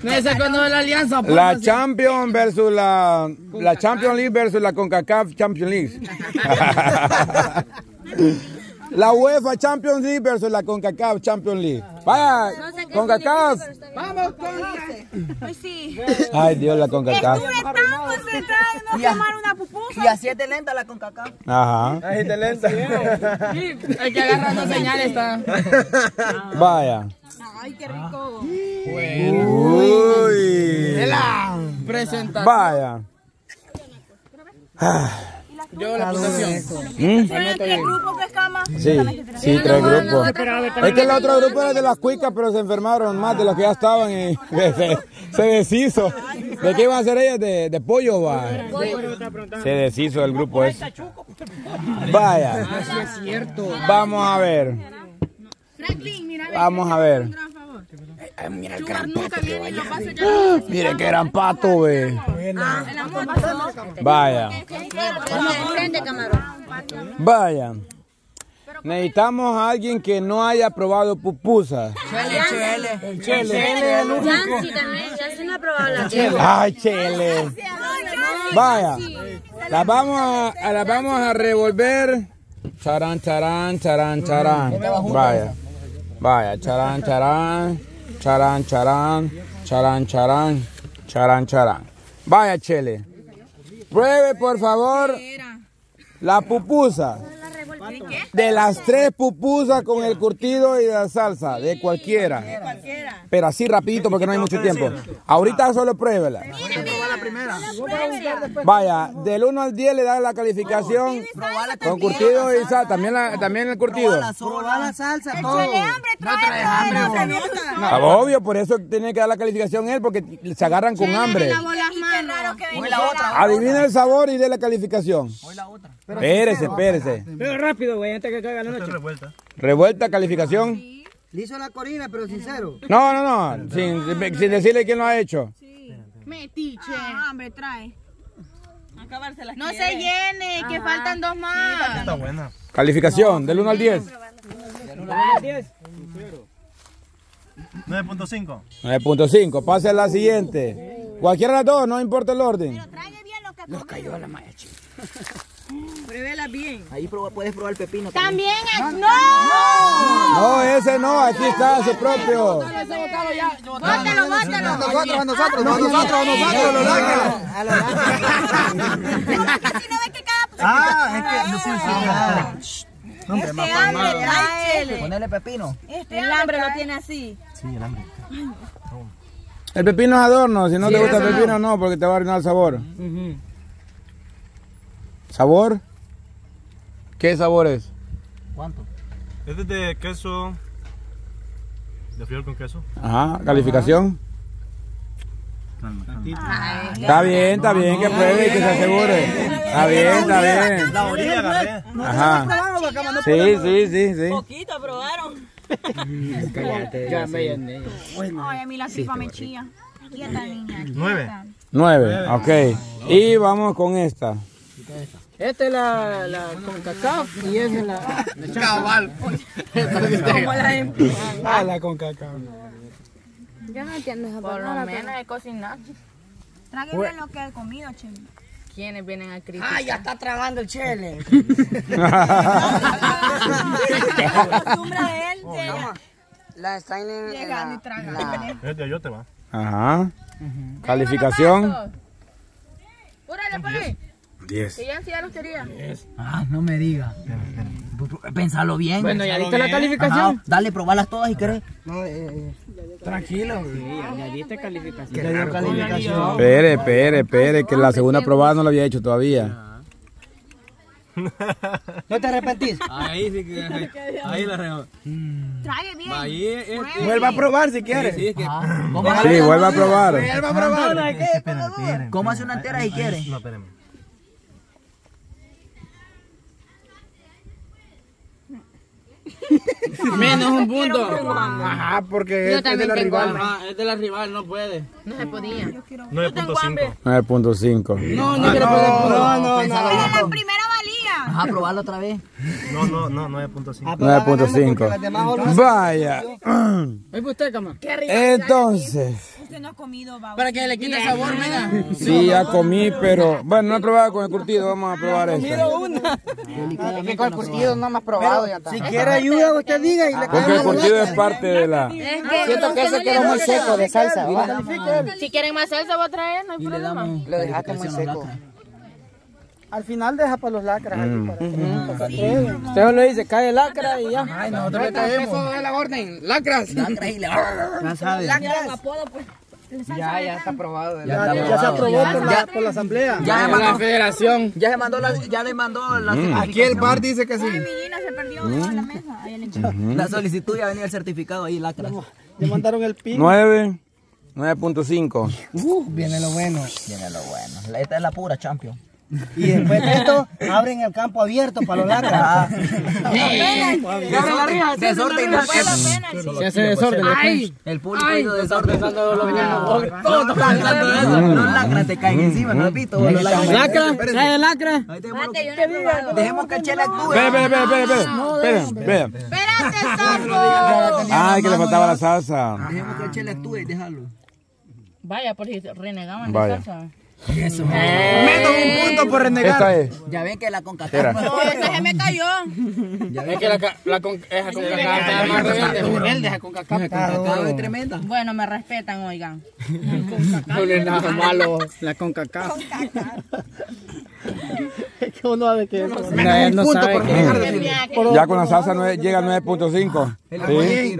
No es cuando de la alianza. La Champions versus la Champions League versus la CONCACAF Champions League. La UEFA Champions League versus la CONCACAF Champions League. Vaya, CONCACAF. Vamos, pues sí. Ay, Dios, la CONCACAF. Estuve tan concentrada en no quemar una pupusa. Y así es de lenta la CONCACAF. Ajá. Así es de lenta. El que agarra dos señales está. Vaya. Ay, qué rico. Uy. Presentación. Vaya. Yo la puntuación. ¿Pero qué grupo que es cama? Sí, 3 grupos. Es que el otro grupo era de las cuicas, pero se enfermaron más de los que ya estaban y se deshizo. ¿De qué iban a hacer ellas? De pollo, va. Se deshizo el grupo ese. Vaya. Vamos a ver. Vamos a ver. Mira el gran pato que vaya. Mira qué gran pato, ve. Vaya. Vaya. Necesitamos a alguien que no haya probado pupusas. Chele, Yancy también, Yancy no ha probado la chele. Ay, Chele. Vaya. Las vamos a revolver. Charán, charán, charán, charán. Vaya. Vaya, charán, charán. Charán, charán. Charán, charán. Charán, charán. Vaya, Chele. Pruebe, por favor, la pupusa. De las 3 pupusas con el curtido y la salsa, de cualquiera. Pero así rapidito porque no hay mucho tiempo. Ahorita solo pruébela. Vaya, del 1 al 10 le da la calificación con curtido y salsa. También el curtido. Probar la salsa, todo. Obvio, por eso tiene que dar la calificación él, porque se agarran con hambre. Adivina el sabor y dé la calificación. Espérese. Pero rápido, güey, antes que caiga la noche. Revuelta, calificación. Le hizo la Corina, pero sincero. No. Sin decirle quién lo ha hecho. Metiche. Hambre trae. No se llene, que faltan 2 más. Está buena. Calificación, del 1 al 10. Del 1 al 10. 9.5. 9.5. Pase a la siguiente. Cualquiera de las dos, no importa el orden. Pero trague bien lo que Nos cayó la malla, chica. Pruébela bien. Ahí puedes probar el pepino. También es... ¡No! No, ese no, aquí está ese propio. Bótalo. Nosotros. Casi no ve que cada... Es que no sé. Hombre, Este hambre trae. Ponele pepino. El hambre lo tiene así. Sí, el hambre. El pepino es adorno, si no te gusta el pepino no, porque te va a arruinar el sabor. ¿Sabor? ¿Qué sabor es? ¿Cuánto? Este es de queso. De frijol con queso. Ajá, calificación. Está bien, que pruebe y que se asegure. Está bien. La orilla agarré. Ajá. Sí. Poquito probaron. Cállate. Ya me llené. Ay, a mí la tripa me chilla. Quieta, niña. 9. Ok. Y vamos con esta. Esta es la CONCACAF y esa es la Cabal. Como la de... la CONCACAF. Yo no entiendo esa Por lo palabra. menos de cocinar. Trague bien lo que he comido, Chele. ¿Quiénes vienen a criticar? Ay, ya está tragando el Chele. La costumbre de él, La está llegando y tragando. Es de ayote, va. Ajá. Calificación. Púrale, pues. 10. Que ya los quería. Ah, no me diga. Pensalo bien. Bueno, ya diste la calificación. Ajá, dale, probarlas todas si querés. Tranquilo. Ya diste calificación. Le dio calificación. Espere, que la segunda probada no la había hecho todavía. ¿No te arrepentís? Ahí sí que. Ahí la reo. Trague bien. Ahí es. Vuelva a probar si quieres. Sí, es que. Sí, vuelva a probar. Vuelva a probar. ¿Cómo hace una entera si quieres? No, espérame. Menos un punto. Ajá, porque es de la rival. hambre. Es de la rival, no puede. No se podía. 9.5. 9.5. No quiero poder. Pero la primera valía. Ajá, probarlo otra vez. No, 9.5. 9.5. Vaya. Oye, usted, cama. Entonces. Usted no ha comido, babo. Para que le quite sabor, mira. Sí, ya comí, pero bueno, no he probado con el curtido. Vamos a probar esta. Es que con el curtido no me has probado ya está. Si quiere ayuda, usted diga y le Porque el curtido es parte de la... Siento que ese quedó muy seco de salsa. Si quieren más salsa, voy a traer, no hay problema. Lo dejaste muy seco. Al final deja para los lacras. Usted lo dice, cae lacra y ya. Ay, nosotros le caemos. Eso es la orden. Lacras. Lacra y le... Ya sabes. Ya está aprobado. Ya se aprobó por la asamblea. Ya la federación. Ya le mandó la Aquí el bar dice que sí. Ay, mi Gina se perdió en la mesa. Ahí en el chico. La solicitud ya venía el certificado ahí, lacra. Le mandaron el pin. 9.5. Viene lo bueno. Viene lo bueno. Esta es la pura champion. Y después de esto, abren el campo abierto para los lacras. Desorden. Se hace desorden. Ay, el público hizo desorden. Todos los lacras te caen encima, ¿no has visto? lacra, trae lacra. Dejemos que el Chele actúe. Espera. Espérate, sapo. Ay, que le faltaba la salsa. Dejemos que el Chele actúe y déjalo. Vaya, por si renegaban Vaya. de salsa. Eso. Menos un punto por renegar. Esta es. Ya ven que la CONCACAF. Era. No, esta se me cayó. Es que la CONCACAF está más rebelde. La CONCACAF es tremenda. Bueno, me respetan, oigan. no le nada malo. La CONCACAF. Es que uno sabe que es. Mira, él no sabe que... Ya con la salsa llega a 9.5. Sí.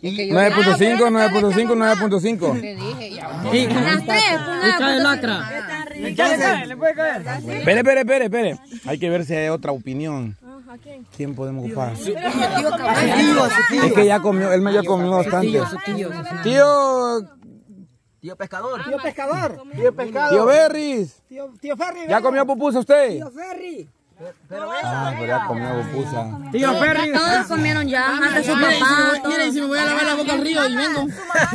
9.5. Te dije ya. Y cae lacra. ¿Le puede caer? Espere. Hay que ver si hay otra opinión. ¿Quién podemos ocupar? Es que ya comió, él me ya comió bastante. Tío pescador. Tío Berris. Tío Ferry. ¿Ya comió pupusa usted? Tío Ferry. Pero ya comió pupusa. Tío Ferry. Todos comieron ya, hasta su papá. Miren, si me voy a lavar la boca al río y vengo.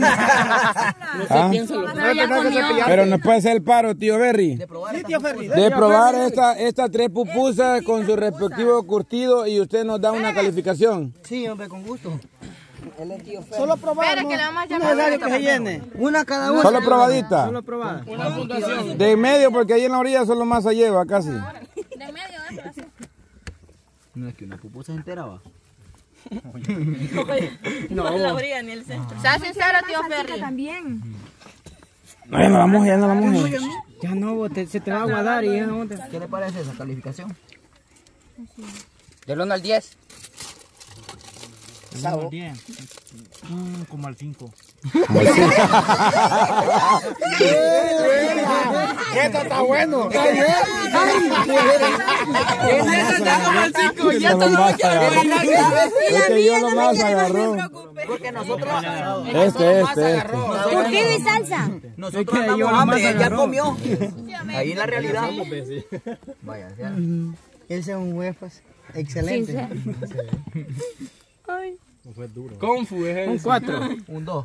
Pero nos puede hacer el paro, tío Berry. Sí, tío Ferry. De probar estas 3 pupusas con su respectivo curtido y usted nos da una calificación. Sí, hombre, con gusto. Solo probar. Espera, que le vamos a No es llamar. necesario que se llene. Una cada una. Solo probadita. Solo probada. De en medio, porque ahí en la orilla solo masa lleva casi. De medio, así. No es que una pupusa entera va. No la orilla ni el centro. Sea sincero, tío Ferry. También. No, ya no la moje. Ya no, se te va a aguadar y ya no te... ¿Qué le parece esa calificación? Del 1 al 10. Como al 5. Esto está bueno. Es que yo nomás agarró. Porque nosotros... Curtido y salsa. Nosotros andamos hambre, él ya comió. Ahí es la realidad. Vaya, ya. Ese es un huevo, pues. Excelente. Confu es un 4. Un 2.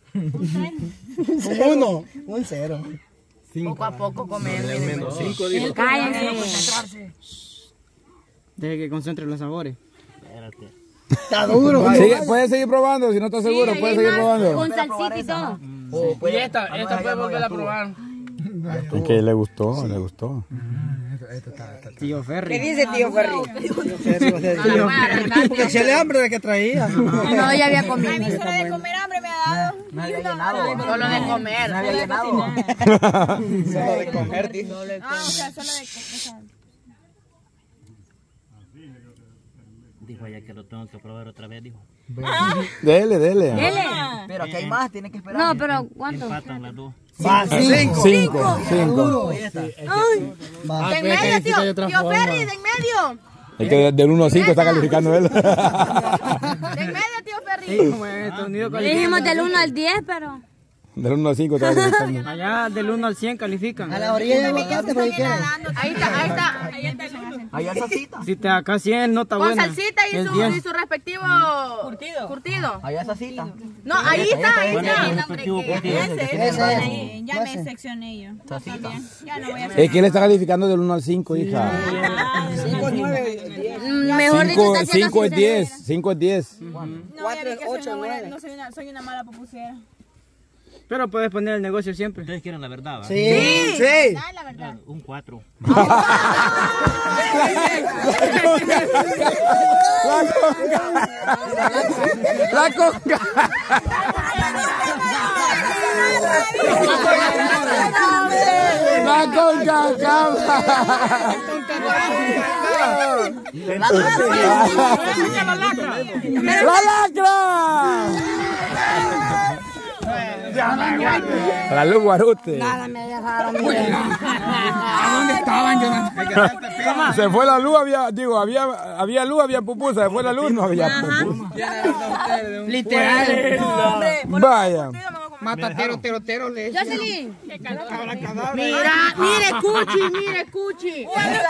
Un 1. Un 0. Poco a poco comer. Cállense. Deje que concentre los sabores. Está duro. Puede seguir probando, si no está seguro, puede seguir probando. Con salsita y todo. Y esta puede volver a probar. Es que le gustó. Tío Ferry. ¿Qué dice tío Ferry? Porque echale hambre de que traía. No, ya había comido. A mí solo de comer hambre me ha dado. Me había llenado. Solo de comer. Me había llenado. Solo de comer, tío. Ah, o sea, solo de comer. Dijo ya que lo tengo que probar otra vez, dijo. Dele. Pero aquí hay más, tiene que esperar. No, pero ¿cuánto? Empatan las dos. 5. De en medio, tío Ferry, de en medio. Es que del 1 a 5 está calificando él. De en medio, tío Ferry. Le dijimos del 1 al 10, pero... Del 1 al 5 está calificando. Allá del 1 al 100 califican. A la orilla de aguacate, por ahí queda. Ahí está. Ahí hay salsita. Si te acá 100 no está Con buena. salsita y Es su, 10. y su respectivo curtido. Ahí hay salsita. No, ahí está. Ese. Ya me seccioné yo. Salsita. Ya no voy a Es que él está calificando del 1 al 5, hija. 5, 9, 10. Mejor dicho, está 5 es 10. 5 es 10. 4, 8, 9. No soy una mala pupusera. Pero puedes poner el negocio siempre. Ustedes quieren la verdad, ¿va? Sí. Dale la verdad. Un 4. La conga. La conga. La lacra. La luz guarute. Nada me dejaron. ¿A dónde estaban, Jonathan? Se fue la luz, había luz, había pupusa. Se fue la luz, no había pupusa. Literal. Vaya. Matatero, terotero, le. Jocelyn. Mire, Cuchi.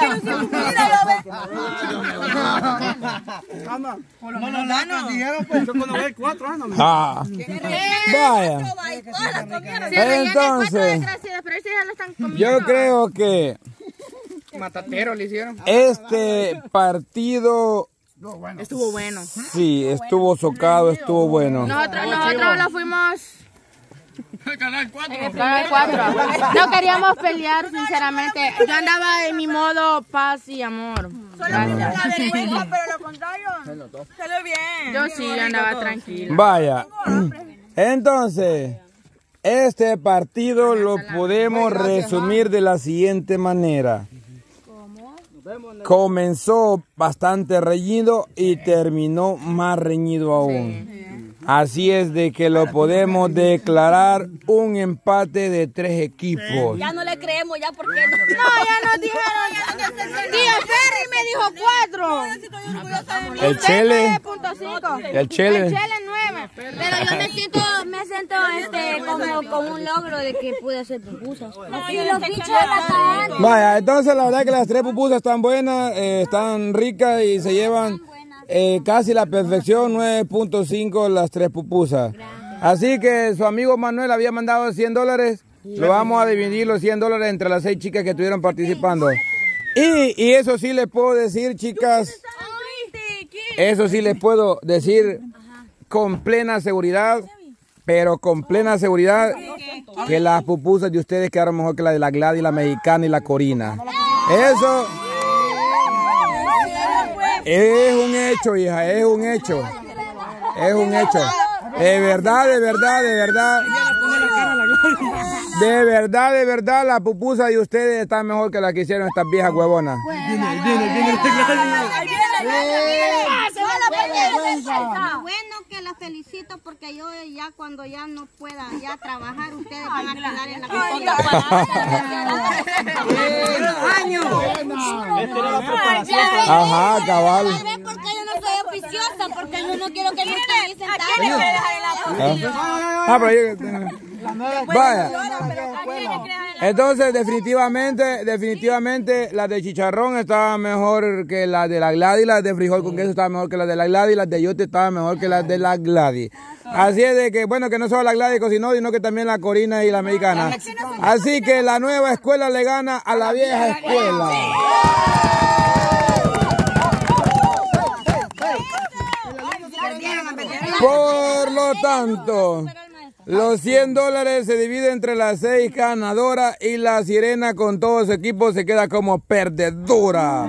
Ah. Vaya. Entonces, yo creo que Matatero le hicieron. este partido Estuvo bueno. sí estuvo socado, estuvo bueno. Nosotros lo fuimos. Canal 4. No queríamos pelear, sinceramente. Yo andaba en mi modo paz y amor. Gracias. Pero lo contrario, salió bien. Yo sí andaba tranquila. Vaya. Entonces, este partido lo podemos resumir de la siguiente manera. Comenzó bastante reñido y terminó más reñido aún. Así es de que lo podemos declarar un empate de 3 equipos. Ya no le creemos, ya porque no. No, ya nos dijeron. Tía Ferry me dijo 4. El Chele. 9.5. El Chele. El Chele 9. Pero yo me siento como con un logro de que pude hacer pupusas. Y los bichos de la calle. Vaya, entonces la verdad que las 3 pupusas están buenas, están ricas y se llevan casi la perfección, 9.5 las 3 pupusas. Así que su amigo Manuel había mandado $100. Lo vamos a dividir los $100 entre las 6 chicas que estuvieron participando. Y eso sí les puedo decir, chicas, eso sí les puedo decir con plena seguridad, pero con plena seguridad, que las pupusas de ustedes quedaron mejor que la de la Gladys, la mexicana y la Corina. Eso es un hecho, hija, es un hecho. Es un hecho. De verdad, la pupusa de ustedes está mejor que la que hicieron estas viejas huevonas. Bueno, que la felicito porque yo ya cuando ya no pueda ya trabajar, ustedes van a quedar en la cocina. Ajá, cabal. Tal vez porque yo no soy oficiosa, porque yo no quiero que me estén sentados. Vaya. Entonces, definitivamente, las de chicharrón estaban mejor que las de la Gladys, las de frijol con queso estaban mejor que las de la Gladys, las de yote estaban mejor que las de la Gladys. Así es de que, bueno, que no solo la Gladys cocinó, sino que también la Corina y la mexicana. Así que la nueva escuela le gana a la vieja escuela. Por lo tanto, los $100 se dividen entre las 6 ganadoras y la Sirena con todo su equipo se queda como perdedora.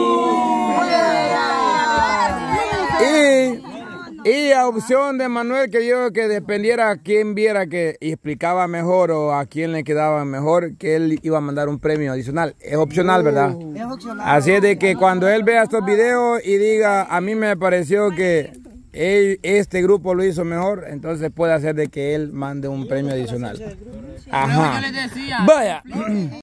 Y a opción de Manuel, que yo que dependiera a quién viera que explicaba mejor o a quién le quedaba mejor, que él iba a mandar un premio adicional. Es opcional, ¿verdad? Así es de que cuando él vea estos videos y diga, a mí me pareció que este grupo lo hizo mejor, entonces puede hacer de que él mande un premio adicional. Ajá. Vaya.